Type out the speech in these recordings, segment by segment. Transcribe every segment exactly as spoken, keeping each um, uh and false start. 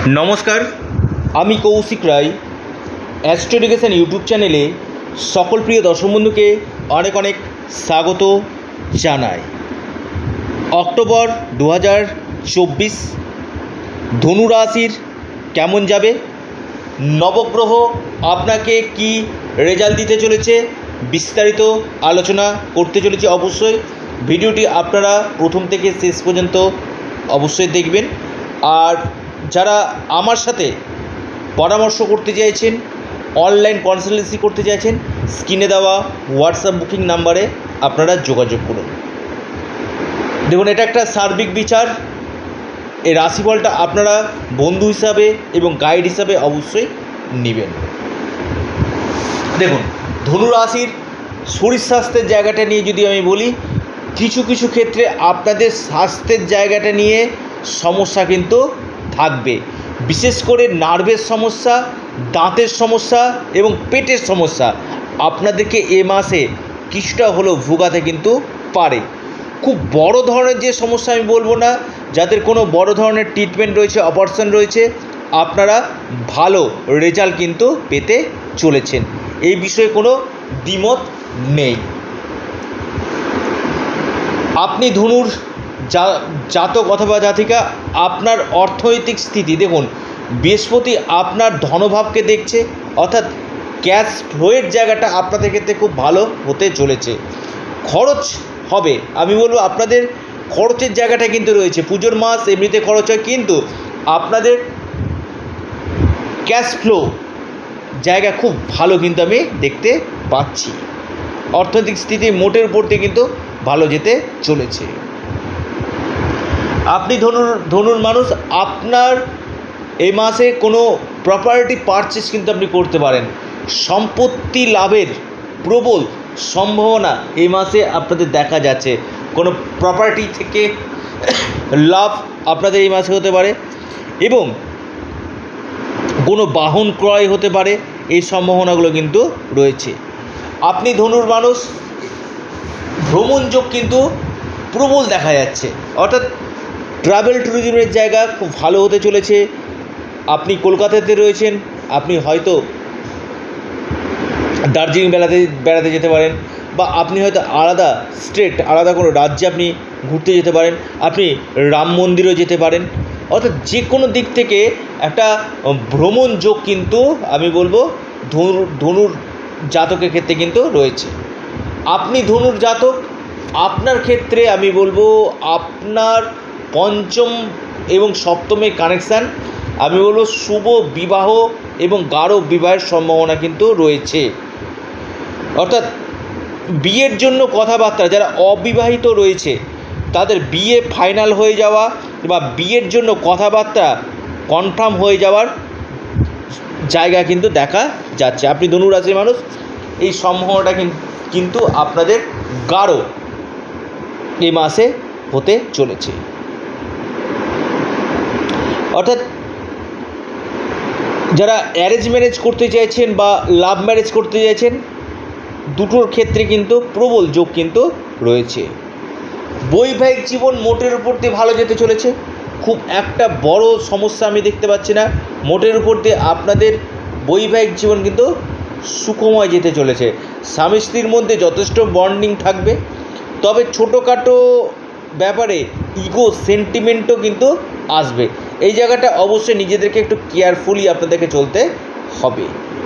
নমস্কার, আমি Koushik Roy. Astro education YouTube চ্যানেলে সকল প্রিয় দর্শক বন্ধুকে অনেক অনেক স্বাগত জানাই। অক্টোবর দু হাজার চব্বিশ ধনু রাশির কেমন যাবে, নবগ্রহ আপনাকে কি রেজাল্ট দিতে চলেছে, বিস্তারিত আলোচনা করতে চলেছি। অবশ্যই ভিডিওটি আপনারা প্রথম থেকে শেষ পর্যন্ত অবশ্যই দেখবেন। আর যারা আমার সাথে পরামর্শ করতে চাইছেন, অনলাইন কনসালটেন্সি করতে চাইছেন, স্ক্রিনে দেওয়া হোয়াটসঅ্যাপ বুকিং নাম্বারে আপনারা যোগাযোগ করুন। দেখুন, এটা একটা সার্বিক বিচার। এই রাশিফলটা আপনারা বন্ধু হিসাবে এবং গাইড হিসাবে অবশ্যই নেবেন। দেখুন, ধনু রাশির শরীর স্বাস্থ্যের জায়গাটা নিয়ে যদি আমি বলি, কিছু কিছু ক্ষেত্রে আপনাদের স্বাস্থ্যের জায়গাটা নিয়ে সমস্যা কিন্তু থাকবে। বিশেষ করে নার্ভের সমস্যা, দাঁতের সমস্যা এবং পেটের সমস্যা আপনাদেরকে এ মাসে কিছুটা হলেও ভোগাতে কিন্তু পারে। খুব বড় ধরনের যে সমস্যা আমি বলবো না, যাদের কোনো বড় ধরনের ট্রিটমেন্ট রয়েছে, অপারেশন রয়েছে, আপনারা ভালো রেজাল্ট কিন্তু পেতে চলেছেন, এই বিষয়ে কোনো দ্বিমত নেই। আপনি ধনুর জাতক অথবা জাতিকা, আপনার অর্থনৈতিক স্থিতি দেখুন, বৃহস্পতি আপনার ধনভাবকে দেখছে, অর্থাৎ ক্যাশ ফ্লোয়ের জায়গাটা আপনাদের ক্ষেত্রে খুব ভালো হতে চলেছে। খরচ হবে, আমি বলবো আপনাদের খরচের জায়গাটা কিন্তু রয়েছে। পুজোর মাস এমনিতে খরচ হয়, কিন্তু আপনাদের ক্যাশ ফ্লো জায়গা খুব ভালো কিন্তু আমি দেখতে পাচ্ছি। অর্থনৈতিক স্থিতি মোটের উপর দিয়ে কিন্তু ভালো যেতে চলেছে। আপনি ধনুর ধনুর মানুষ, আপনার এই মাসে কোনো প্রপার্টি পারচেস কিন্তু আপনি করতে পারেন। সম্পত্তি লাভের প্রবল সম্ভাবনা এই মাসে আপনাদের দেখা যাচ্ছে। কোনো প্রপার্টি থেকে লাভ আপনাদের এই মাসে হতে পারে এবং কোনো বাহন ক্রয় হতে পারে, এই সম্ভাবনাগুলো কিন্তু রয়েছে। আপনি ধনুর মানুষ, ভ্রমণ যোগ কিন্তু প্রবল দেখা যাচ্ছে, অর্থাৎ ট্রাভেল ট্যুরিজমের জায়গা খুব ভালো হতে চলেছে। আপনি কলকাতাতে রয়েছেন, আপনি হয়তো দার্জিলিং বেড়াতে বেড়াতে যেতে পারেন, বা আপনি হয়তো আলাদা স্টেট, আলাদা কোনো রাজ্যে আপনি ঘুরতে যেতে পারেন, আপনি রাম মন্দিরও যেতে পারেন। অর্থাৎ যে কোনো দিক থেকে একটা ভ্রমণ যোগ কিন্তু আমি বলবো ধনুর ধনুর জাতকের ক্ষেত্রে কিন্তু রয়েছে। আপনি ধনুর জাতক, আপনার ক্ষেত্রে আমি বলবো আপনার পঞ্চম এবং সপ্তমের কানেকশান, আমি বলবো শুভ বিবাহ এবং গাঢ় বিবাহের সম্ভাবনা কিন্তু রয়েছে। অর্থাৎ বিয়ের জন্য কথাবার্তা, যারা অবিবাহিত রয়েছে তাদের বিয়ে ফাইনাল হয়ে যাওয়া বা বিয়ের জন্য কথাবার্তা কনফার্ম হয়ে যাওয়ার জায়গা কিন্তু দেখা যাচ্ছে। আপনি ধনু রাশির মানুষ, এই সম্ভাবনাটা কিন্তু আপনাদের গাঢ় এই মাসে হতে চলেছে। অর্থাৎ যারা অ্যারেঞ্জ ম্যারেজ করতে চাইছেন বা লাভ ম্যারেজ করতে চাইছেন, দুটোর ক্ষেত্রে কিন্তু প্রবল যোগ কিন্তু রয়েছে। বৈবাহিক জীবন মোটের উপর দিয়ে ভালো যেতে চলেছে, খুব একটা বড় সমস্যা আমি দেখতে পাচ্ছি না। মোটের উপর দিয়ে আপনাদের বৈবাহিক জীবন কিন্তু সুখময় যেতে চলেছে। স্বামী স্ত্রীর মধ্যে যথেষ্ট বন্ডিং থাকবে, তবে ছোটোখাটো ব্যাপারে ইগো সেন্টিমেন্টও কিন্তু আসবে। এই জায়গাটা অবশ্যই নিজেদেরকে একটু কেয়ারফুলি আপনাদেরকে চলতে হবে।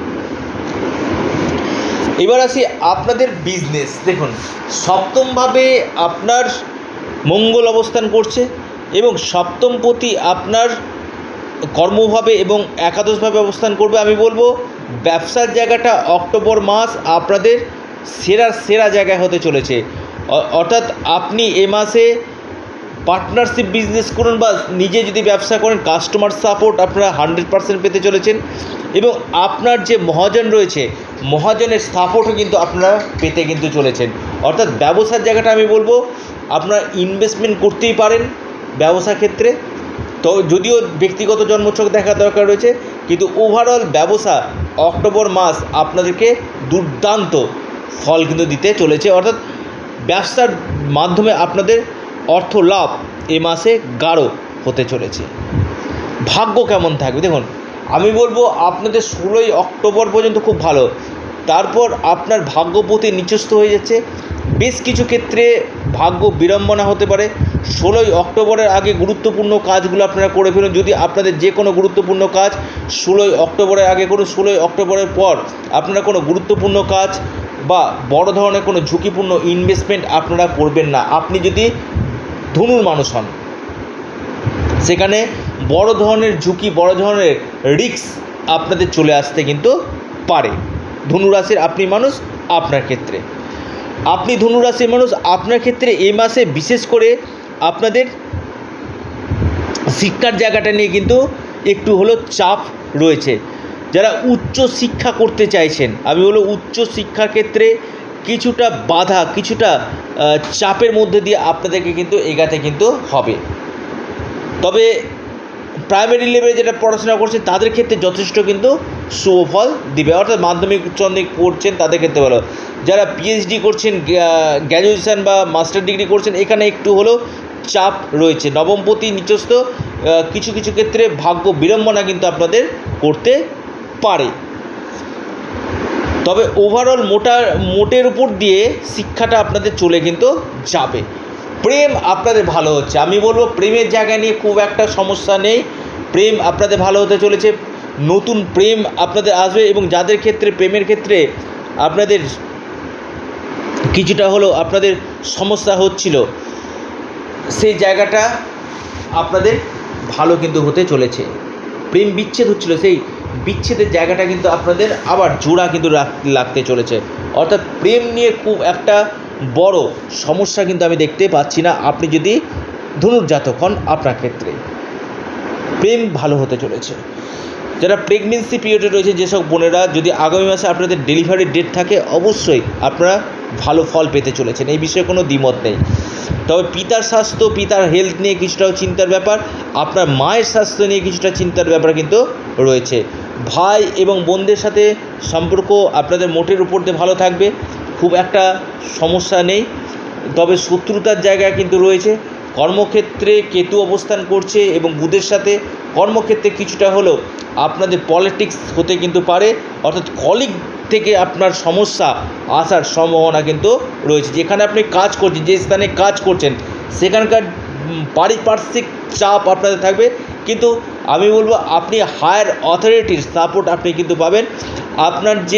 এবার আসি আপনাদের বিজনেস। দেখুন, সপ্তমভাবে আপনার মঙ্গল অবস্থান করছে এবং সপ্তমপতি আপনার কর্মভাবে এবং একাদশভাবে অবস্থান করবে। আমি বলবো ব্যবসার জায়গাটা অক্টোবর মাস আপনাদের সেরা সেরা জায়গায় হতে চলেছে। অর্থাৎ আপনি এ মাসে পার্টনারশিপ বিজনেস করুন বা নিজে যদি ব্যবসা করেন, কাস্টমার সাপোর্ট আপনারা হান্ড্রেড পার্সেন্ট পেতে চলেছেন এবং আপনার যে মহাজন রয়েছে, মহাজনের সাপোর্টও কিন্তু আপনারা পেতে কিন্তু চলেছেন। অর্থাৎ ব্যবসার জায়গাটা আমি বলবো আপনারা ইনভেস্টমেন্ট করতেই পারেন ব্যবসা ক্ষেত্রে। তো যদিও ব্যক্তিগত জন্মছক দেখা দরকার রয়েছে, কিন্তু ওভারঅল ব্যবসা অক্টোবর মাস আপনাদেরকে দুর্দান্ত ফল কিন্তু দিতে চলেছে। অর্থাৎ ব্যবসার মাধ্যমে আপনাদের অর্থ লাভ এ মাসে গাঢ় হতে চলেছে। ভাগ্য কেমন থাকবে? দেখুন, আমি বলবো আপনাদের ষোলোই অক্টোবর পর্যন্ত খুব ভালো, তারপর আপনার ভাগ্যপতি নিচস্থ হয়ে যাচ্ছে। বেশ কিছু ক্ষেত্রে ভাগ্য বিড়ম্বনা হতে পারে। ষোলোই অক্টোবরের আগে গুরুত্বপূর্ণ কাজগুলো আপনারা করে ফেলুন। যদি আপনাদের যে কোনো গুরুত্বপূর্ণ কাজ ষোলোই অক্টোবরের আগে করুন। ষোলোই অক্টোবরের পর আপনারা কোনো গুরুত্বপূর্ণ কাজ বা বড় ধরনের কোনো ঝুঁকিপূর্ণ ইনভেস্টমেন্ট আপনারা করবেন না। আপনি যদি ধনুর মানুষ হন, সেখানে বড় ধরনের ঝুঁকি, বড় ধরনের রিস্ক আপনাদের চলে আসতে কিন্তু পারে। ধনুরাশির আপনি মানুষ, আপনার ক্ষেত্রে আপনি ধনুরাশির মানুষ, আপনার ক্ষেত্রে এই মাসে বিশেষ করে আপনাদের শিক্ষার জায়গাটা নিয়ে কিন্তু একটু হলো চাপ রয়েছে। যারা উচ্চ শিক্ষা করতে চাইছেন, আমি বলবো উচ্চ শিক্ষার ক্ষেত্রে কিছুটা বাধা, কিছুটা চাপের মধ্যে দিয়ে আপনাদেরকে কিন্তু এগাতে কিন্তু হবে। তবে প্রাইমারি লেভেলে যেটা পড়াশোনা করছেন তাদের ক্ষেত্রে যথেষ্ট কিন্তু সুফল দিবে, অর্থাৎ মাধ্যমিক উচ্চ মাধ্যমিক পড়ছেন তাদের ক্ষেত্রে ভালো। যারা পিএইচডি করছেন, গ্র্যাজুয়েশন বা মাস্টার ডিগ্রি করছেন, এখানে একটু হলেও চাপ রয়েছে। নবমপতি নিচস্থ কিছু কিছু ক্ষেত্রে ভাগ্য বিড়ম্বনা কিন্তু আপনাদের করতে পারে। তবে ওভারঅল মোটা মোটের উপর দিয়ে শিক্ষাটা আপনাদের চলে কিন্তু যাবে। প্রেম আপনাদের ভালো হচ্ছে, আমি বলবো প্রেমের জায়গা নিয়ে খুব একটা সমস্যা নেই। প্রেম আপনাদের ভালো হতে চলেছে, নতুন প্রেম আপনাদের আসবে। এবং যাদের ক্ষেত্রে প্রেমের ক্ষেত্রে আপনাদের কিছুটা হলো আপনাদের সমস্যা হচ্ছিল, সেই জায়গাটা আপনাদের ভালো কিন্তু হতে চলেছে। প্রেম বিচ্ছেদ হচ্ছিল, সেই বিচ্ছেদের জায়গাটা কিন্তু আপনাদের আবার জোড়া কিন্তু লাগতে চলেছে। অর্থাৎ প্রেম নিয়ে খুব একটা বড় সমস্যা কিন্তু আমি দেখতে পাচ্ছি না। আপনি যদি ধনুর্জাতক হন, আপনার ক্ষেত্রে প্রেম ভালো হতে চলেছে। যারা প্রেগনেন্সি পিরিয়ডে রয়েছে, যেসব বোনেরা, যদি আগামী মাসে আপনাদের ডেলিভারির ডেট থাকে, অবশ্যই আপনারা ভালো ফল পেতে চলেছেন, এই বিষয়ে কোনো দ্বিমত নেই। তবে পিতার স্বাস্থ্য, পিতার হেলথ নিয়ে কিছুটা চিন্তার ব্যাপার, আপনার মায়ের স্বাস্থ্য নিয়ে কিছুটা চিন্তার ব্যাপার কিন্তু রয়েছে। ভাই এবং বোনদের সাথে সম্পর্ক আপনাদের মোটের উপর দিয়ে ভালো থাকবে, খুব একটা সমস্যা নেই। তবে শত্রুতার জায়গা কিন্তু রয়েছে। কর্মক্ষেত্রে কেতু অবস্থান করছে এবং বুধের সাথে, কর্মক্ষেত্রে কিছুটা হলেও আপনাদের পলিটিক্স হতে কিন্তু পারে, অর্থাৎ কলিগ থেকে আপনার সমস্যা আসার সম্ভাবনা কিন্তু রয়েছে। যেখানে আপনি কাজ করছেন, যে স্থানে কাজ করছেন, সেখানকার পারিপার্শ্বিক চাপ আপনাদের থাকবে, কিন্তু আমি বলবো আপনি হায়ার অথরিটির সাপোর্ট আপনি কিন্তু পাবেন। আপনার যে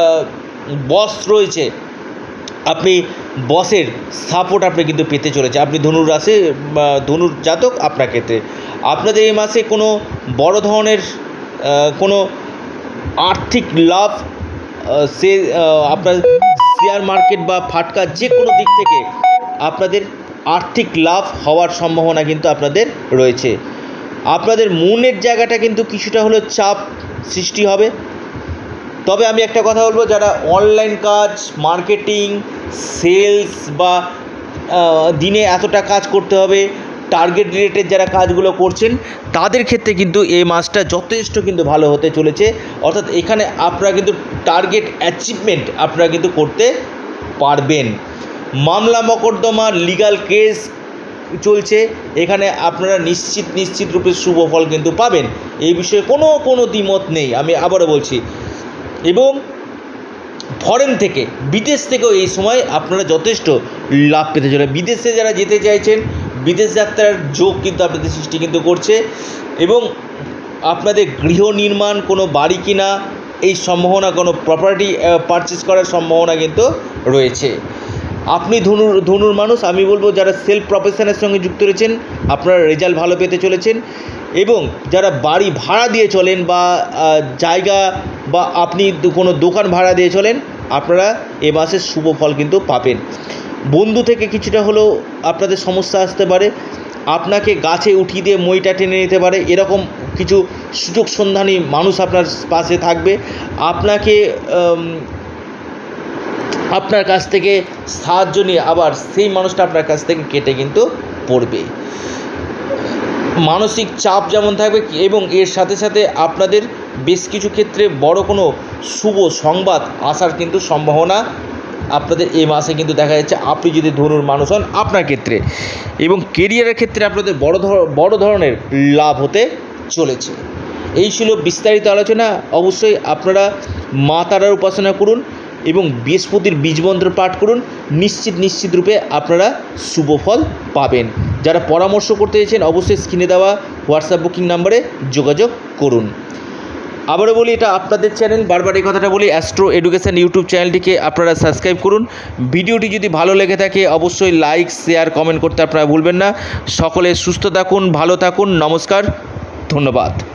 বস রয়েছে, আপনি বসের সাপোর্ট আপনি কিন্তু পেতে চলেছে। আপনি ধনুর রাশি, ধনুর জাতক, আপনার ক্ষেত্রে আপনাদের এই মাসে কোনো বড় ধরনের কোনো আর্থিক লাভ, সে আপনার শেয়ার মার্কেট বা ফাটকা যে কোনো দিক থেকে আপনাদের আর্থিক লাভ হওয়ার সম্ভাবনা কিন্তু আপনাদের রয়েছে। আপনাদের মনের জায়গাটা কিন্তু কিছুটা হলেও চাপ সৃষ্টি হবে। তবে আমি একটা কথা বলবো, যারা অনলাইন কাজ, মার্কেটিং, সেলস বা দিনে এতটা কাজ করতে হবে, টার্গেট রিলেটেড যারা কাজগুলো করছেন, তাদের ক্ষেত্রে কিন্তু এই মাসটা যথেষ্ট কিন্তু ভালো হতে চলেছে। অর্থাৎ এখানে আপনারা কিন্তু টার্গেট অ্যাচিভমেন্ট আপনারা কিন্তু করতে পারবেন। মামলা মকদ্দমা, লিগাল কেস চলছে, এখানে আপনারা নিশ্চিত নিশ্চিত রূপে শুভ ফল কিন্তু পাবেন, এই বিষয়ে কোনো কোনো দ্বিমত নেই, আমি আবারও বলছি। এবং ফরেন থেকে, বিদেশ থেকেও এই সময় আপনারা যথেষ্ট লাভ পেতে চলে। বিদেশে যারা যেতে চাইছেন, বিদেশ যাত্রার যোগ কিন্তু আপনাদের সৃষ্টি কিন্তু করছে। এবং আপনাদের গৃহ নির্মাণ, কোনো বাড়ি কিনা, এই সম্ভাবনা, কোনো প্রপার্টি পারচেস করার সম্ভাবনা কিন্তু রয়েছে। আপনি ধনুর ধনুর মানুষ, আমি বলবো যারা সেলফ প্রফেশনের সঙ্গে যুক্ত রয়েছেন, আপনারা রেজাল্ট ভালো পেতে চলেছেন। এবং যারা বাড়ি ভাড়া দিয়ে চলেন বা জায়গা বা আপনি কোনো দোকান ভাড়া দিয়ে চলেন, আপনারা এ মাসে শুভ ফল কিন্তু পাবেন। বন্ধু থেকে কিছুটা হলেও আপনাদের সমস্যা আসতে পারে, আপনাকে গাছে উঠিয়ে দিয়ে মইটা টেনে নিতে পারে, এরকম কিছু সুযোগ সন্ধানী মানুষ আপনার পাশে থাকবে। আপনাকে আপনার কাছ থেকে সাহায্য নিয়ে আবার সেই মানুষটা আপনার কাছ থেকে কেটে কিন্তু পড়বে। মানসিক চাপ যেমন থাকবে, এবং এর সাথে সাথে আপনাদের বেশ কিছু ক্ষেত্রে বড় কোনো শুভ সংবাদ আসার কিন্তু সম্ভাবনা আপনাদের এই মাসে কিন্তু দেখা যাচ্ছে, আপনি যদি ধনুর মানুষ হন, আপনার ক্ষেত্রে। এবং কেরিয়ারের ক্ষেত্রে আপনাদের বড় ধর বড় ধরনের লাভ হতে চলেছে। এই ছিল বিস্তারিত আলোচনা। অবশ্যই আপনারা মা তারার উপাসনা করুন এবং বৃহস্পতির বীজমন্ত্র পাঠ করুন, নিশ্চিত নিশ্চিত রূপে আপনারা শুভ ফল পাবেন। যারা পরামর্শ করতে চাইছেন অবশ্যই স্ক্রিনে দেওয়া হোয়াটসঅ্যাপ বুকিং নাম্বারে যোগাযোগ করুন। আবারও বলি, এটা আপনাদের চ্যানেল, বারবার এই কথাটা বলি, অ্যাস্ট্রো এডুকেশন ইউটিউব চ্যানেলটিকে আপনারা সাবস্ক্রাইব করুন। ভিডিওটি যদি ভালো লেগে থাকে অবশ্যই লাইক, শেয়ার, কমেন্ট করতে আপনারা ভুলবেন না। সকলে সুস্থ থাকুন, ভালো থাকুন, নমস্কার, ধন্যবাদ।